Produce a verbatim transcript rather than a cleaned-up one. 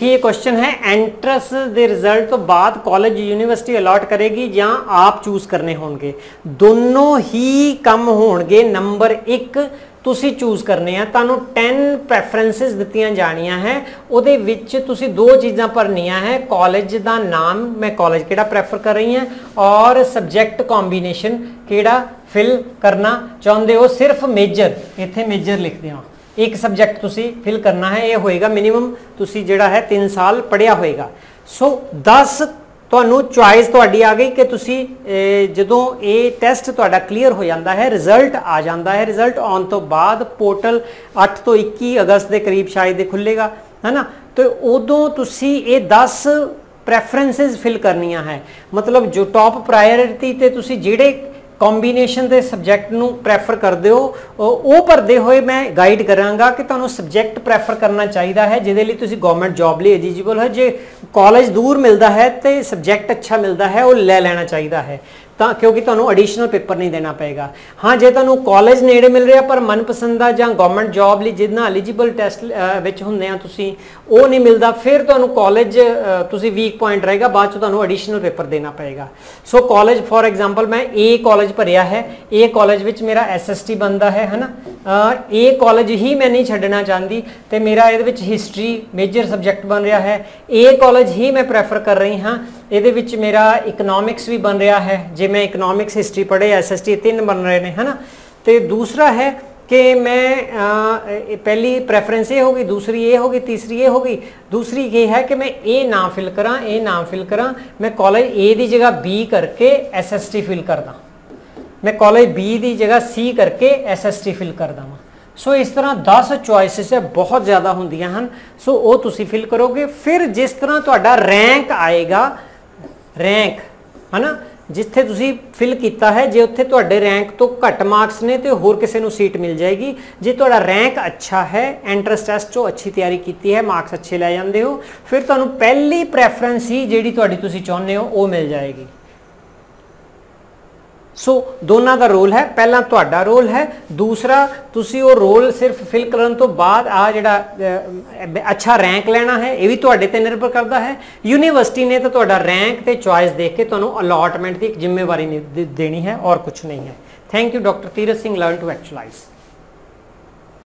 ये क्वेश्चन है एंट्रेंस दे रिजल्ट तो बाद कॉलेज यूनिवर्सिटी अलॉट करेगी या आप चूज करने होंगे? दोनों ही कम होंगे। नंबर एक तुसी चूज करने हैं, तुहानू टेन प्रैफरेंसिस दित्तियां जानियां है, उहदे विच तुसी दो चीज़ां भरनियां है, कॉलेज का नाम, मैं कॉलेज किहड़ा प्रैफर कर रही हैं, और सबजैक्ट कॉम्बीनेशन किहड़ा फिल करना चाहुंदे हो। सिर्फ मेजर, इत्थे मेजर लिख दें, एक सबजैक्ट तुसी फिल करना है, ये होएगा मिनीमम तुसी जिहड़ा है तीन साल पढ़िया होएगा। सो दस तुहानू चॉइस तुहाडी आ गई कि तुसी जदों ये टैसट तुहाडा क्लीयर हो जाता है, रिजल्ट आ जाता है, रिजल्ट आने तो बाद पोर्टल अठ तो इक्की अगस्त के करीब शायद खुलेगा, है ना। तो उदों तुसी ये दस प्रैफरेंसिस फिल करनियां है, मतलब जो टॉप प्रायोरिटी ते तुसी जिहड़े कॉम्बीनेशन के सबजैक्ट नू प्रैफर करते हो वो भरते हुए मैं गाइड करांगा कि तुहानू सबजैक्ट प्रैफर करना चाहिए है जिहदे लई तुसी गवर्नमेंट जॉब लिए एलिजिबल है। जे कॉलेज दूर मिलता है तो सबजैक्ट अच्छा मिलता है, वो ले लेना चाहिए है, तो क्योंकि तुहानू एडिशनल पेपर नहीं देना पेगा। हाँ, जे तुहानू कॉलेज नेड़े मिल रहा पर मनपसंद आ जां गवर्नमेंट जॉब लई जिन्ना एलिजिबल टैसट विच हुंदे आ तुसीं वो नहीं मिलता, फिर तुहानू कॉलेज तुसीं वीक पॉइंट रहेगा, बाद च तुहानू एडिशनल पेपर देना पेगा। सो कॉलेज फॉर एग्जाम्पल मैं ए कॉलेज भरिया है, ए कॉलेज विच मेरा एस एस टी बनता है, है ना। ए कॉलेज ही मैं नहीं छड्डना चाहती तो मेरा ये हिस्टरी मेजर सबजैक्ट बन रहा है, ए कॉलेज ही मैं प्रैफर कर रही हाँ, ये मेरा इकनॉमिक्स भी बन रहा है, जे मैं इकनॉमिक्स हिस्टरी पढ़े एस एस टी तीन बन रहे हैं, है ना। तो दूसरा है कि मैं आ, पहली प्रैफरेंस ये होगी, दूसरी ये होगी, तीसरी ये होगी। दूसरी ये है कि मैं ए ना फिल करा, ए ना फिल करा, मैं कॉलेज ए की जगह बी करके एस एस टी फिल कर दा, मैं कॉलेज बी की जगह सी करके एस एस टी फिल कर देवां। सो इस तरह दस चॉइसिस है, बहुत ज़्यादा होंदियां हैं। सो वो तुसी फिल करोगे, फिर जिस तरह तुहाडा रैंक आएगा, रैंक है ना, जिथे तुसी फिल किया है, जे उत्थे तुहाडे रैंक तो घट मार्क्स ने तो होर किसी नूं सीट मिल जाएगी। जे तुहाडा रैंक अच्छा है, एंट्रेंस टैसट चो अच्छी तैयारी की है, मार्क्स अच्छे लै जांदे हो, फिर तुहानूं पहली प्रैफरेंस ही जिहड़ी तुहाडी तुसी चाहुंदे हो वो मिल जाएगी। सो so, दोनों का रोल है, पहला तुहाडा रोल है, दूसरा तुसी वो रोल सिर्फ फिल करने तो बाद आ जिहड़ा अच्छा रैंक लेना है, ये भी तुहाडे ते निर्भर करता है। यूनिवर्सिटी ने तो तुहाडा रैंक ते चॉइस देख के तुहानूं अलॉटमेंट की जिम्मेवारी देनी है और कुछ नहीं है। Thank you doctor Tirath Singh, learn to actualise.